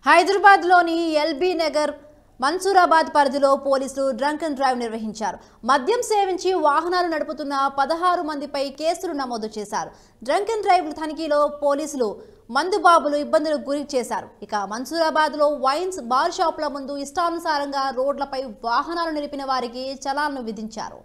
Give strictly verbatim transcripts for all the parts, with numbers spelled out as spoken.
హైదరాబాద్లోని ఎల్బీ నగర్ మన్సూరాబాద్ పరిధిలో పోలీసులు డ్రంక్ అండ్ డ్రైవ్ నిర్వహించారు. మద్యం సేవించి వాహనాలు నడుపుతున్న పదహారు మందిపై కేసులు నమోదు చేశారు. డ్రంక్ అండ్ డ్రైవ్ తనిఖీలో పోలీసులు మందుబాబులు ఇబ్బందులకు గురి చేశారు. ఇక మన్సూరాబాద్లో వైన్స్ బార్ షాపుల ముందు ఇష్టానుసారంగా రోడ్లపై వాహనాలు నిలిపిన వారికి చలాన్లు విధించారు.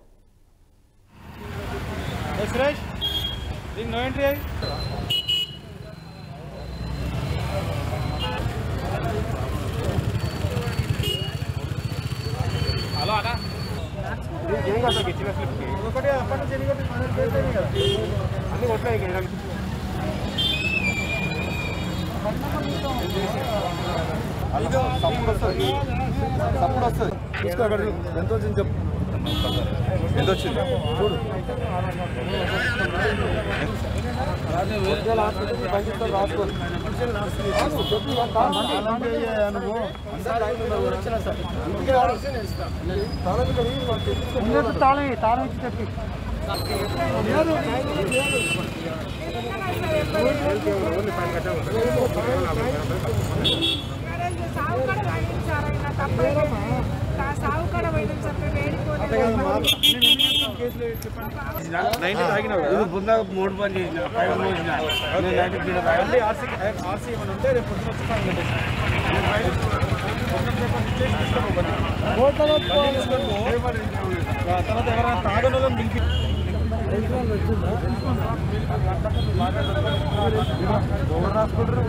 సప్పుడు వస్తుంది సప్పుడు వస్తుంది చూసుకో అక్కడ ఎంత వచ్చింది చెప్పు ఎంత వచ్చింది చూడు రాసుకో తాళం తాళం ఇచ్చి చెప్పి మూడు పని తర్వాత ఎవరైనా తాగడం పిలిపి రాసుకుంటారు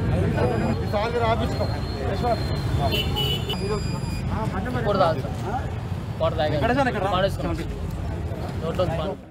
ఆఫీస్